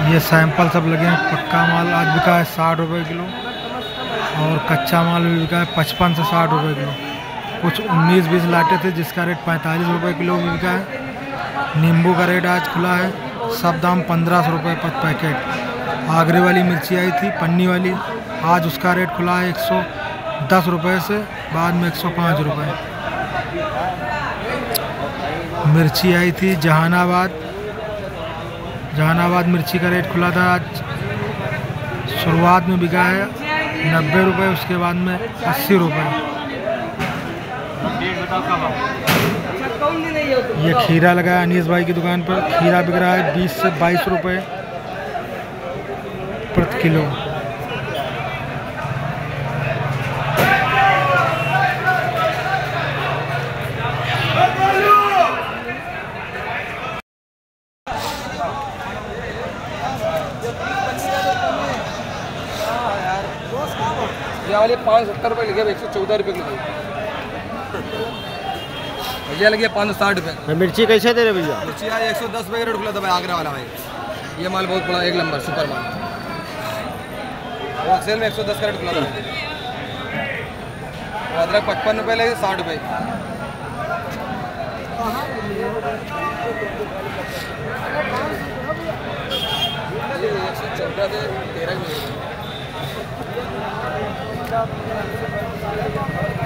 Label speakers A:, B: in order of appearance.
A: ये सैंपल सब लगे हैं। पक्का माल आज बिका है 60 रुपये किलो और कच्चा माल भी बिका है 55 से 60 रुपये किलो। कुछ 19-20 लाटे थे जिसका रेट 45 रुपये किलो भी बिका है। नींबू का रेट आज खुला है, सब दाम 1500 रुपये पर पैकेट। आगरे वाली मिर्ची आई थी पन्नी वाली, आज उसका रेट खुला है 110 रुपये से बाद में 105 रुपये। मिर्ची आई थी जहानाबाद मिर्ची का रेट खुला था आज शुरुआत में बिका है 90 रुपये, उसके बाद में 80 रुपये। ये खीरा लगा है अनीस भाई की दुकान पर। खीरा बिक रहा है 20 से 22 रुपये प्रति किलो।
B: ये वाली 570 रुपये लगे, 114 रुपये किलो। भैया लगे 560 रुपये।
C: मिर्ची कैसे दे रहे भैया?
B: मिर्ची आज 110 रुपये का रेट खुला था भाई, आगरा वाला भाई। ये माल बहुत बड़ा, एक नंबर सुपर माल। होलसेल में 110 का रेट खुला था। अदरक 55 रुपये लगे, 60 रुपये। ये 114 से 13 मिलेगा।